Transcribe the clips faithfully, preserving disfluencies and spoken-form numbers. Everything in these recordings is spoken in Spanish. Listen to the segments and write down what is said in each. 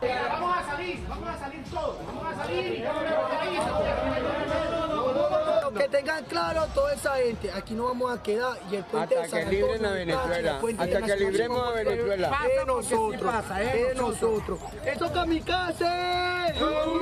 Vamos a salir, vamos a salir todos, vamos a salir. Que tengan claro toda esa gente, aquí no vamos a quedar y el puente hasta que libren a Venezuela, hasta que libremos a Venezuela. De nosotros, de nosotros. ¡Eso kamikaze!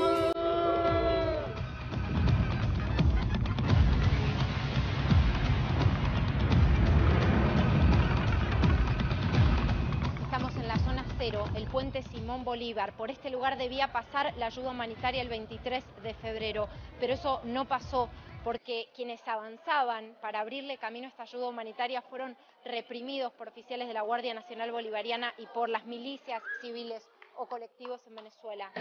El puente Simón Bolívar. Por este lugar debía pasar la ayuda humanitaria el veintitrés de febrero, pero eso no pasó porque quienes avanzaban para abrirle camino a esta ayuda humanitaria fueron reprimidos por oficiales de la Guardia Nacional Bolivariana y por las milicias civiles o colectivos en Venezuela.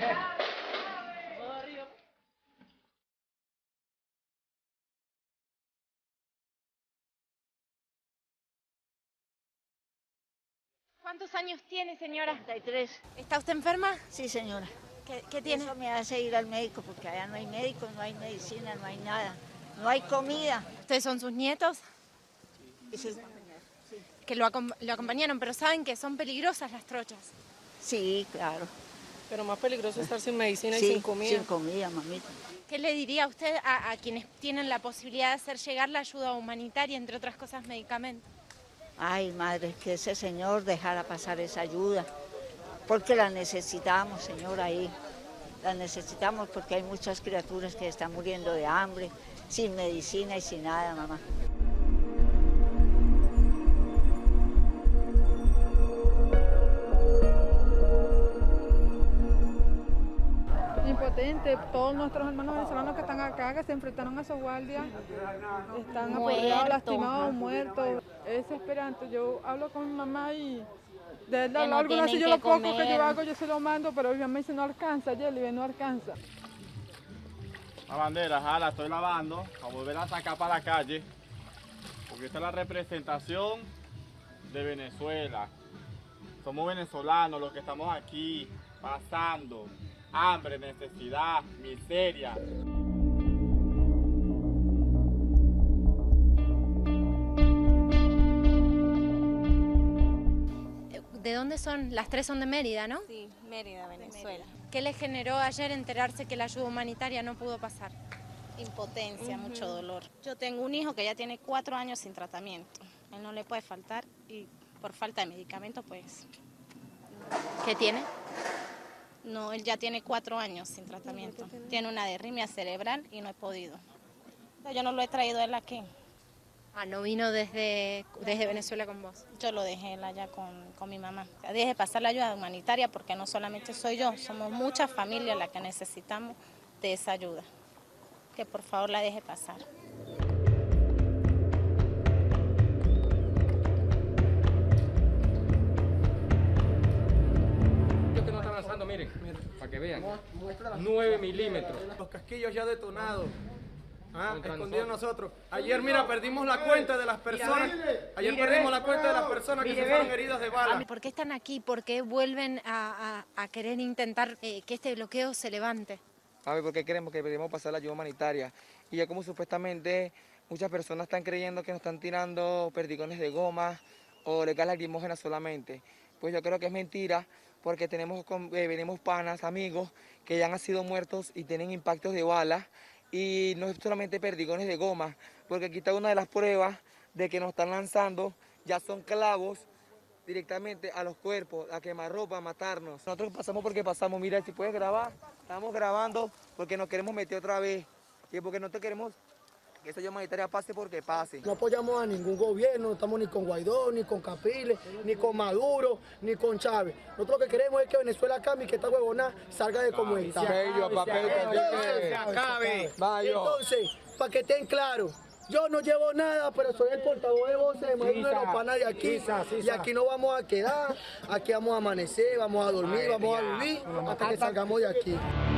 ¿Cuántos años tiene, señora? treinta y tres. ¿Está usted enferma? Sí, señora. ¿Qué, qué tiene? Eso me hace ir al médico porque allá no hay médico, no hay medicina, no hay nada. No hay comida. ¿Ustedes son sus nietos? Sí. Que lo, acom lo acompañaron, pero saben que son peligrosas las trochas. Sí, claro. Pero más peligroso estar sin medicina sí, y sin comida. sin comida, mamita. ¿Qué le diría usted a, a quienes tienen la posibilidad de hacer llegar la ayuda humanitaria, entre otras cosas medicamentos? Ay, madre, que ese señor dejara pasar esa ayuda, porque la necesitamos, señor, ahí. La necesitamos porque hay muchas criaturas que están muriendo de hambre, sin medicina y sin nada, mamá. Impotente, todos nuestros hermanos venezolanos que están acá, que se enfrentaron a esos guardias, están apoyados, lastimados, muertos. Es desesperante. Yo hablo con mi mamá y de verdad, no algo así, yo lo poco comer. que yo hago, yo se lo mando, pero mi mamá dice no alcanza, Yeli, no alcanza. La bandera, ja, la estoy lavando, a volver a sacar para la calle, porque esta es la representación de Venezuela. Somos venezolanos los que estamos aquí pasando hambre, necesidad, miseria. ¿De dónde son? Las tres son de Mérida, ¿no? Sí, Mérida, Venezuela. ¿Qué les generó ayer enterarse que la ayuda humanitaria no pudo pasar? Impotencia, uh-huh. mucho dolor. Yo tengo un hijo que ya tiene cuatro años sin tratamiento. Él no le puede faltar y por falta de medicamentos, pues... ¿Qué tiene? No, él ya tiene cuatro años sin tratamiento. Tiene una derrimia cerebral y no he podido. Yo no lo he traído a él aquí. Ah, ¿no vino desde, desde Venezuela con vos? Yo lo dejé él allá con, con mi mamá. Deje pasar la ayuda humanitaria porque no solamente soy yo, somos muchas familias las que necesitamos de esa ayuda. Que por favor la deje pasar. Lo que no está lanzando, miren, para que vean, nueve milímetros. Los casquillos ya detonados. Ah, escondido nosotros. Ayer, mira, perdimos la cuenta de las personas. Ayer perdimos la cuenta de las personas que se fueron heridas de bala. ¿Por qué están aquí? ¿Por qué vuelven a, a, a querer intentar eh, que este bloqueo se levante? A ver, porque queremos que queremos pasar la ayuda humanitaria. Y ya como supuestamente muchas personas están creyendo que nos están tirando perdigones de goma o de gas lacrimógena solamente. Pues yo creo que es mentira, porque tenemos, eh, venimos panas, amigos, que ya han sido muertos y tienen impactos de balas. Y no es solamente perdigones de goma, porque aquí está una de las pruebas de que nos están lanzando, ya son clavos directamente a los cuerpos, a quemarropa, a matarnos. Nosotros pasamos porque pasamos, mira, si puedes grabar, estamos grabando porque nos queremos meter otra vez, y porque no te queremos que esa ayuda humanitaria pase porque pase. No apoyamos a ningún gobierno, no estamos ni con Guaidó, ni con Capriles, ni con Maduro, ni con Chávez. Nosotros lo que queremos es que Venezuela cambie y que esta huevona salga de como está. Entonces, para que estén claros, yo no llevo nada, pero soy el portavoz de voces de uno de los panas de aquí. Y aquí no vamos a quedar, aquí vamos a amanecer, vamos a dormir, vamos a vivir hasta que salgamos de aquí.